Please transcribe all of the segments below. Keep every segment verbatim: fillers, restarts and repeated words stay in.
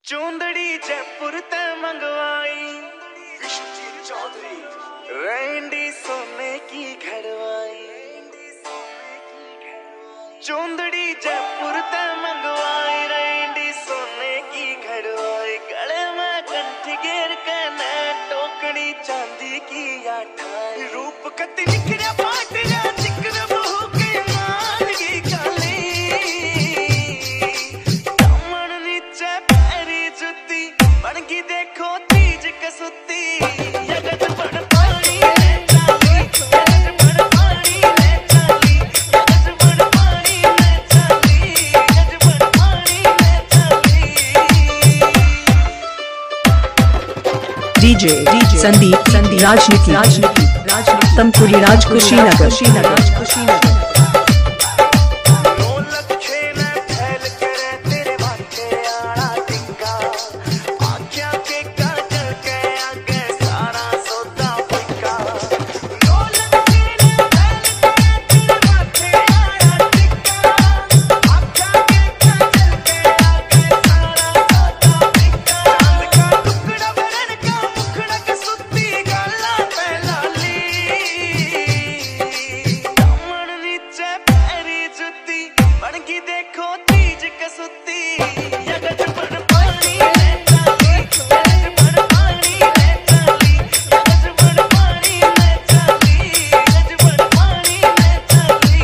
चूंदड़ी जयपुर ते मंगवाई चौधरी रेंडी सोने की घड़वाई। चूंदड़ी जयपुर ते मंगवाई रेंडी सोने की घड़वाई। गले में कंठी घेर के ने टोकड़ी चांदी की आठाई। रूप कति निखरा पाट जा जिक्र बहू के माल की काली। दामन नीचे पैरी जुती बन की देखो तीज कसुती। जगत बड़ पानी में चाली, जगत बड़ पानी में चाली, जगत बड़ पानी में चाली, जगत बड़ पानी में चाली। डीजे डीजे संदीप संदीप राजनीति राजनीति राजनीति तमकुरी राज कुशीनगर कुशीनगर कुशीनगर। देखो तीज कसुती। जगत बड़ पानी में चाली, जगत बड़ पानी में चाली, जगत बड़ पानी में चाली, जगत बड़ पानी में चाली।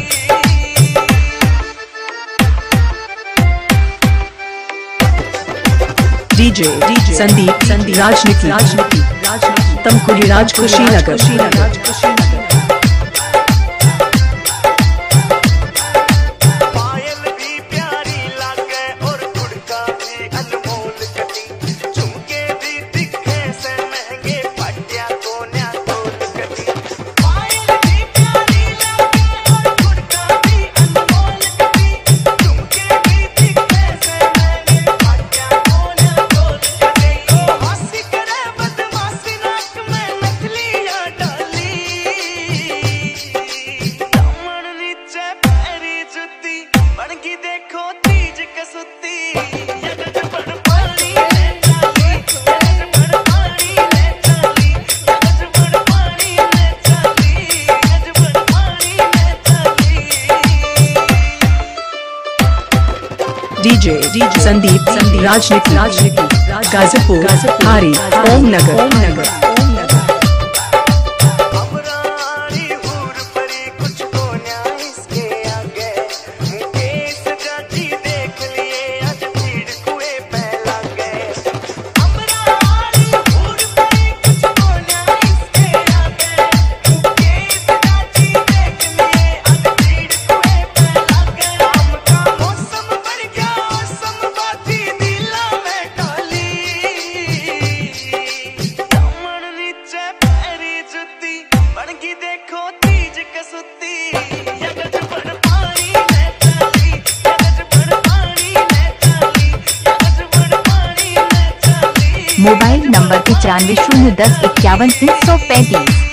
डीजे डीजे संदीप संदीप राजनीति राजनीति राजनीति तमकुरी राज कुशीनगर कुशीनगर कुशीनगर। देखो तीज कसुती। जगत बड़ पानी में चाली, जगत बड़ पानी में चाली, जगत बड़ पानी में चाली, जगत बड़ पानी में चाली। डीजे डीजे संदीप संदीप राजनीति राजनीति गाजीपुर हारी ओम नगर ओम नगर। देखो तीज कसुती। जगत बड़ पानी में चाली, जगत बड़ पानी में चाली, जगत बड़ पानी में चाली। मोबाइल नंबर पचानवे शून्य दस इक्यावन तीन सौ पैंतीस।